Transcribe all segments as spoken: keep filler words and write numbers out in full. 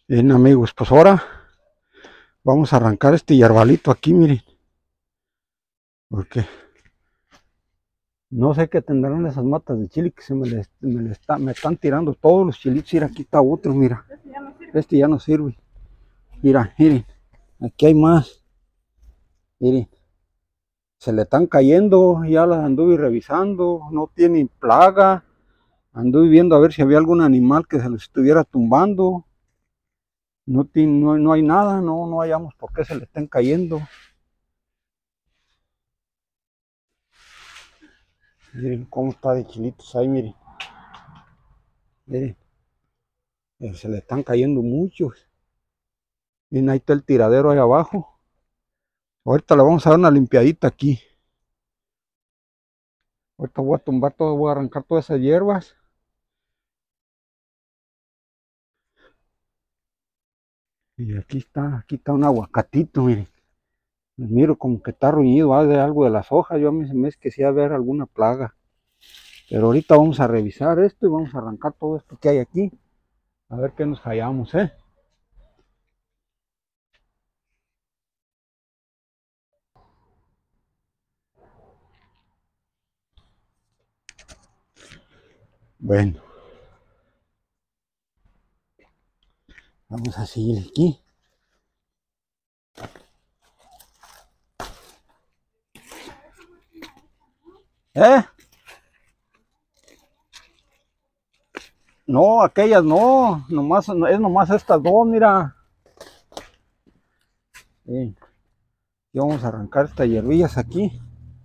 Bien, amigos, pues ahora vamos a arrancar este yarbalito aquí, miren, porque no sé qué tendrán esas matas de chile que se me, les, me, les está, me están tirando todos los chilitos. Mira, aquí está otro, mira, este ya no sirve. Mira, miren, aquí hay más, miren, se le están cayendo, ya las anduve revisando, no tienen plaga, anduve viendo a ver si había algún animal que se les estuviera tumbando. No, tiene, no, no hay nada, no, no hallamos por qué se le estén cayendo. Miren cómo está de chilitos ahí, miren. Miren, eh, se le están cayendo muchos. Miren, ahí está el tiradero ahí abajo. Ahorita le vamos a dar una limpiadita aquí. Ahorita voy a tumbar todo, voy a arrancar todas esas hierbas. Y aquí está, aquí está un aguacatito, miren. Miro como que está ruñido, ¿ah? De algo de las hojas. Yo a mí se me es que sí a ver alguna plaga. Pero ahorita vamos a revisar esto y vamos a arrancar todo esto que hay aquí. A ver qué nos hallamos, ¿eh? Bueno, vamos a seguir aquí. ¿Eh? No, aquellas no, nomás, es nomás estas dos, mira. Sí. Y vamos a arrancar estas hierbillas aquí.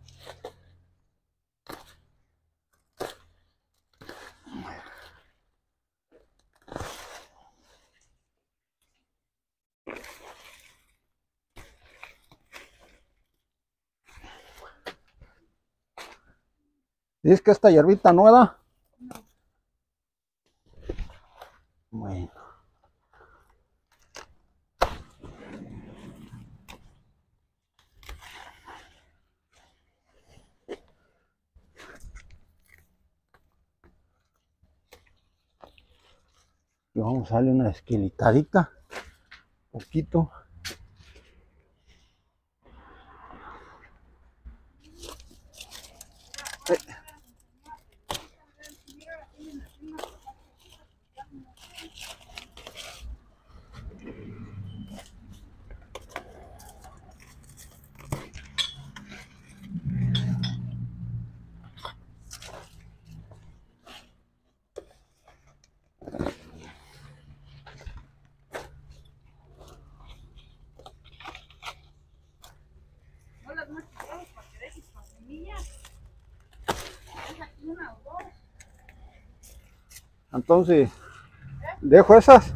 ¿Y es que esta hierbita no da? Bueno. Y vamos a darle una esquilitadita. Poquito. Eh. Entonces, ¿dejo esas?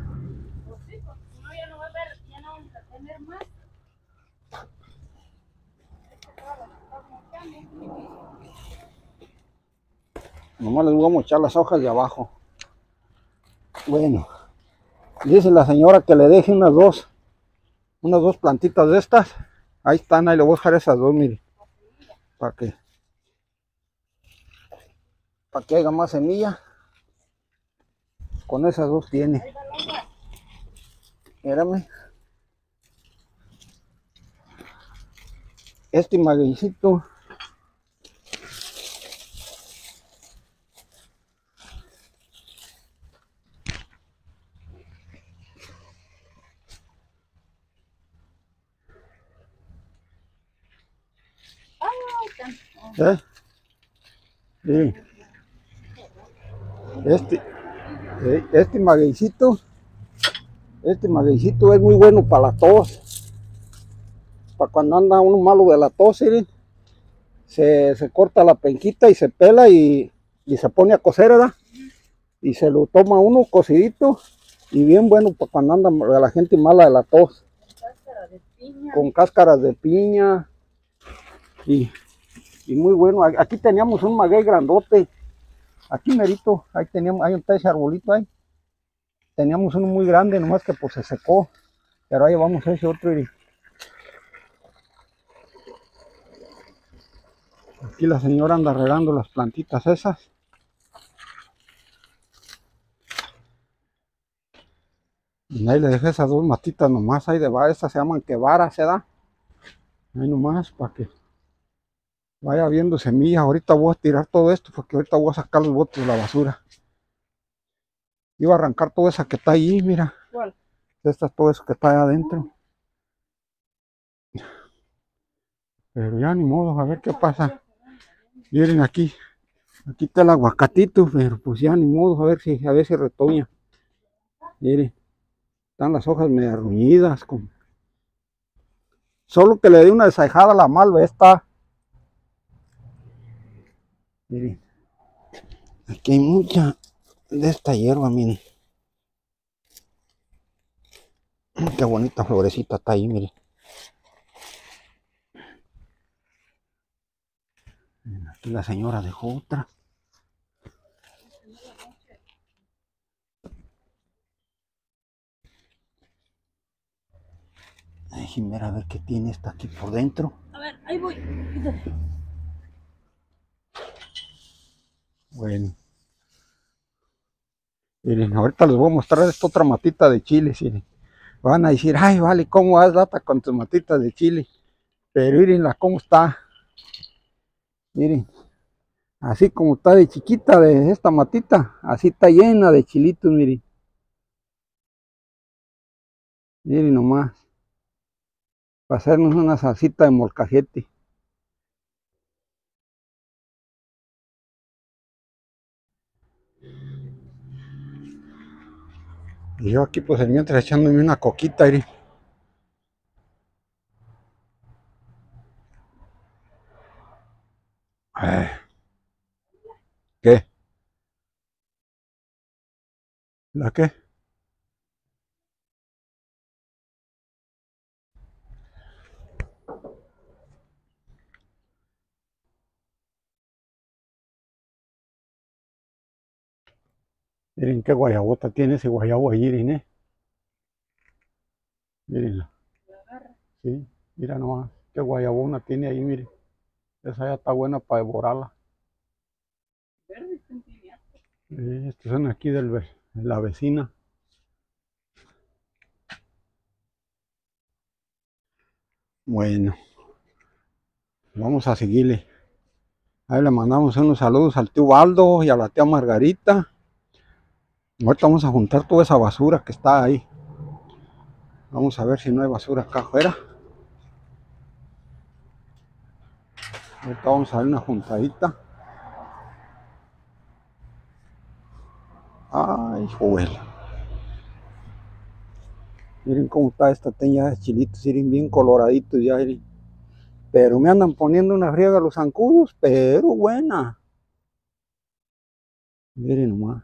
Nomás les voy a echar las hojas de abajo. Bueno, dice la señora que le deje unas dos, unas dos plantitas de estas. Ahí están, ahí le voy a dejar esas dos, mire. Para que, para que haya más semilla. Con esas dos tiene. Mírame. Este magueycito. ¿Eh? Sí. Este, eh, este magueycito, este magueycito es muy bueno para la tos. Para cuando anda uno malo de la tos, ¿sí? se, se corta la penquita y se pela y, y se pone a cocer, ¿verdad? Y se lo toma uno cocidito y bien bueno para cuando anda la gente mala de la tos. Cáscara de piña. Con cáscaras de piña y, y muy bueno. Aquí teníamos un maguey grandote. Aquí merito, ahí teníamos, hay un ese arbolito ahí. Teníamos uno muy grande, nomás que pues se secó. Pero ahí vamos a ese otro. Y aquí la señora anda regando las plantitas esas. Y ahí le dejé esas dos matitas nomás, ahí de va, estas se llaman quevara, se da. Ahí nomás, para que vaya viendo semillas. Ahorita voy a tirar todo esto, porque ahorita voy a sacar los botes de la basura. Iba a arrancar toda esa que está ahí, mira. ¿Cuál? Esta, todo eso que está ahí adentro. Pero ya ni modo, a ver qué pasa. Miren aquí, aquí está el aguacatito, pero pues ya ni modo, a ver si, a ver si retoña. Miren, están las hojas medio arruñidas. Con... Solo que le di una desajada a la malva esta. Miren, aquí hay mucha de esta hierba, miren. Qué bonita florecita está ahí, miren. Aquí la señora dejó otra. Déjenme ver a ver qué tiene esta aquí por dentro. A ver, ahí voy. Bueno. Miren, ahorita les voy a mostrar esta otra matita de chile, miren. Van a decir, ay, vale, ¿cómo has lata con tus matitas de chile? Pero mirenla cómo está. Miren, así como está de chiquita de esta matita, así está llena de chilitos, miren. Miren nomás. Para hacernos una salsita de molcajete. Y yo aquí pues el mientras echándome una coquita, miren. Ay, ¿qué? ¿La qué? Miren qué guayabota tiene ese guayabo ahí, miren, eh. Mirenla. Sí, mira nomás, qué guayabona tiene ahí, miren. Esa ya está buena para devorarla. Eh, estos son aquí del, de la vecina. Bueno, vamos a seguirle. Ahí le mandamos unos saludos al tío Baldo y a la tía Margarita. Ahorita vamos a juntar toda esa basura que está ahí. Vamos a ver si no hay basura acá afuera. Ahorita vamos a ver una juntadita. Ay, joder. Miren cómo está esta teña de chilitos, miren bien coloraditos ya, miren. Pero me andan poniendo una friega los zancudos, pero buena. Miren nomás.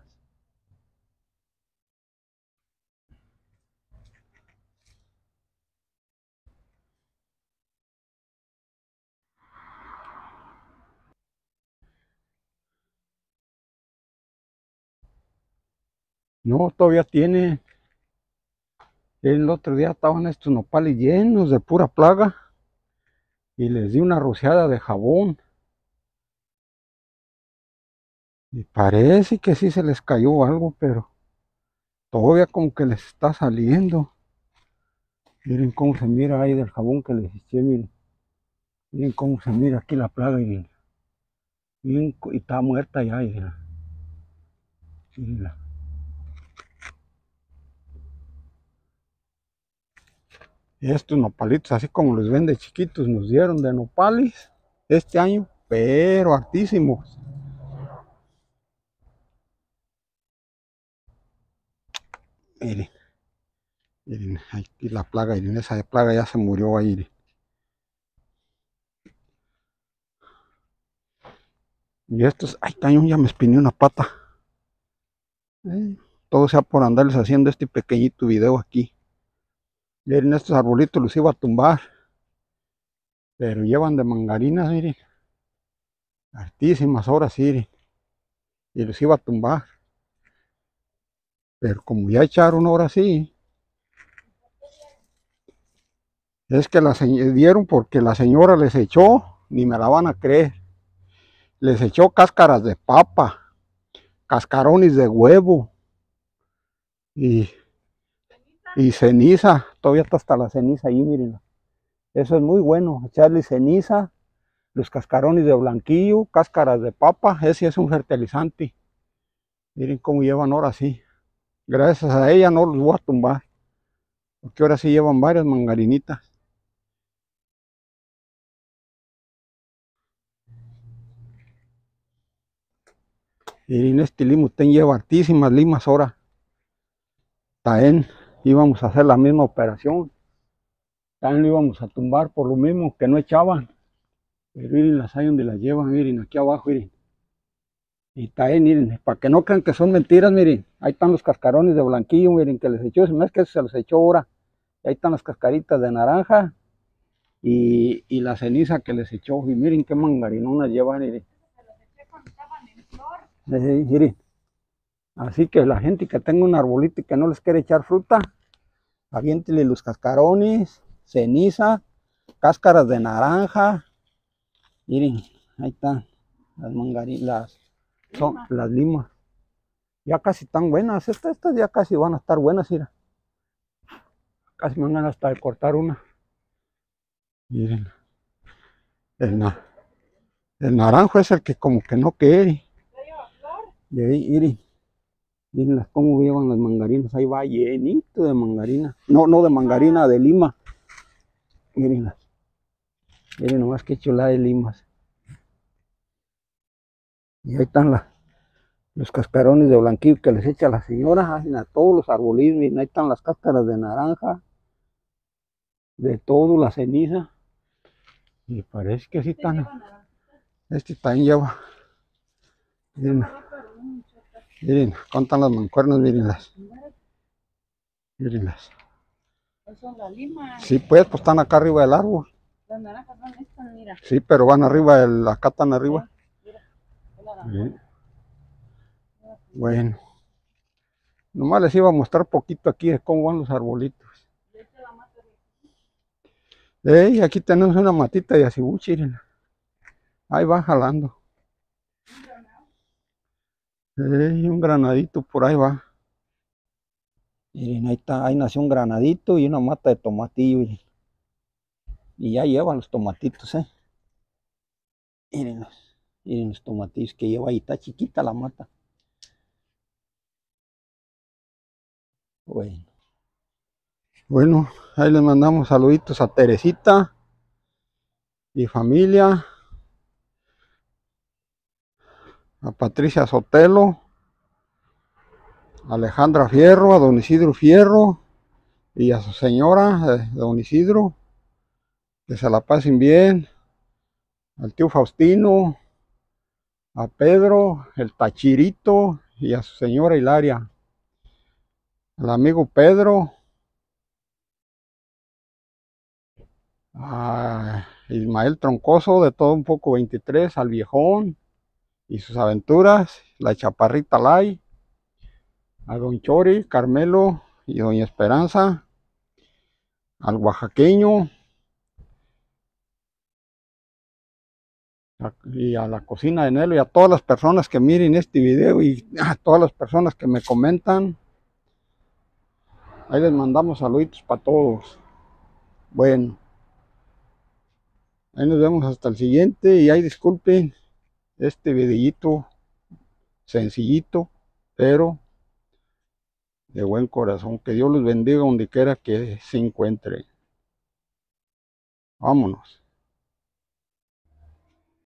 No, todavía tiene. El otro día estaban estos nopales llenos de pura plaga. Y les di una rociada de jabón. Y parece que sí se les cayó algo, pero todavía como que les está saliendo. Miren cómo se mira ahí del jabón que les eché, miren. Miren cómo se mira aquí la plaga y, miren, y está muerta ya. Miren. Mirenla. Estos nopalitos, así como los ven de chiquitos, nos dieron de nopales este año, pero hartísimos. Miren, miren, aquí la plaga, miren, esa plaga ya se murió ahí. Miren. Y estos, ay, cañón, ya me espiné una pata. Eh, todo sea por andarles haciendo este pequeñito video aquí. Miren, estos arbolitos los iba a tumbar, pero llevan de mangarinas, miren, hartísimas horas, miren, y los iba a tumbar. Pero como ya echaron ahora sí, es que las dieron porque la señora les echó, ni me la van a creer, les echó cáscaras de papa, cascarones de huevo, y Y ceniza, todavía está hasta la ceniza ahí, miren. Eso es muy bueno, echarle ceniza, los cascarones de blanquillo, cáscaras de papa, ese es un fertilizante. Miren cómo llevan ahora sí. Gracias a ella no los voy a tumbar, porque ahora sí llevan varias mangarinitas. Miren, este limo lleva hartísimas limas ahora. También íbamos a hacer la misma operación. También lo íbamos a tumbar por lo mismo que no echaban. Pero miren las hay donde las llevan, miren, aquí abajo, miren. Y también, miren, para que no crean que son mentiras, miren, ahí están los cascarones de blanquillo, miren, que les echó, no es que se los echó ahora. Ahí están las cascaritas de naranja y, y la ceniza que les echó. Y miren qué mangarinonas llevan, miren. Se los eché cuando estaban en flor. Sí, miren. Así que la gente que tenga un arbolito y que no les quiere echar fruta, aviéntele los cascarones, ceniza, cáscaras de naranja. Miren, ahí están las mangarinas, son Lima. Las limas. Ya casi están buenas, estas, estas ya casi van a estar buenas, mira. Casi me van hasta de cortar una. Miren, el, na, el naranjo es el que como que no quiere. Y ahí, miren, miren cómo llevan las mangarinas, ahí va llenito de mangarina. No, no de mangarina, de lima. Miren, miren nomás que chulada de limas. Y ahí están las, los cascarones de blanquillo que les echa la señora, hacen a todos los arbolitos, miren, ahí están las cáscaras de naranja, de todo, la ceniza. Y parece que sí están. Este también lleva. Miren, miren, contan las mancuernas, mírenlas. Mírenlas. Son las limas. Sí, pues, pues están acá arriba del árbol. Las naranjas son estas, mira. Sí, pero van arriba, del, acá están arriba. Sí, mira, sí. Bueno. Nomás les iba a mostrar poquito aquí de cómo van los arbolitos. Ey, aquí tenemos una matita de acibuche, miren. Ahí va jalando. Ey, un granadito por ahí va. Miren, ahí está, ahí nació un granadito y una mata de tomatillo, miren. Y ya llevan los tomatitos, eh. Miren, miren los tomatillos que lleva ahí, está chiquita la mata. Bueno. Bueno, ahí les mandamos saluditos a Teresita y familia, a Patricia Sotelo, a Alejandra Fierro, a don Isidro Fierro y a su señora, eh, don Isidro, que se la pasen bien, al tío Faustino, a Pedro, el Tachirito y a su señora Hilaria, al amigo Pedro, a Ismael Troncoso de Todo Un Poco veintitrés, al Viejón y sus aventuras, la Chaparrita Lai, a don Chori, Carmelo y doña Esperanza, al oaxaqueño y a la cocina de Nelo y a todas las personas que miren este video y a todas las personas que me comentan. Ahí les mandamos saluditos para todos. Bueno, ahí nos vemos hasta el siguiente y ahí disculpen este videíto sencillito, pero de buen corazón. Que Dios los bendiga donde quiera que se encuentre. Vámonos.